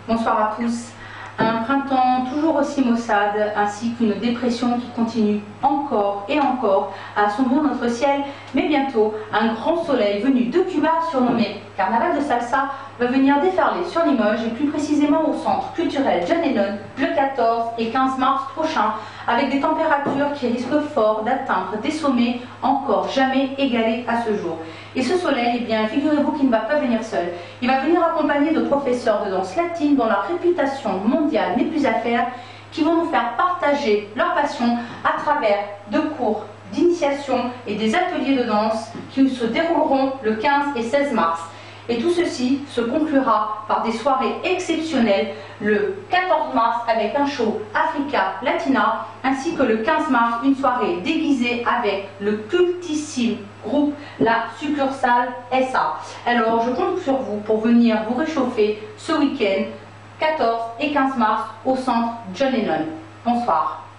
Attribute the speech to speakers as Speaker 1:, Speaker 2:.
Speaker 1: Bonsoir à tous. Un printemps toujours aussi maussade, ainsi qu'une dépression qui continue encore et encore à assombrir notre ciel. Mais bientôt, un grand soleil venu de Cuba, surnommé Carnaval de Salsa, va venir déferler sur Limoges et plus précisément au centre culturel John Lennon le 14 et 15 mars prochain, avec des températures qui risquent fort d'atteindre des sommets encore jamais égalés à ce jour. Et ce soleil, eh bien, figurez-vous qu'il ne va pas venir seul. Il va venir accompagné de professeurs de danse latine dont la réputation mondiale n'est plus à faire, qui vont nous faire partager leur passion à travers de cours d'initiation et des ateliers de danse qui se dérouleront le 15 et 16 mars. Et tout ceci se conclura par des soirées exceptionnelles le 14 mars avec un show Africa Latina, ainsi que le 15 mars une soirée déguisée avec le cultissime groupe La Succursale SA. Alors je compte sur vous pour venir vous réchauffer ce week-end 14 et 15 mars au centre John Lennon. Bonsoir.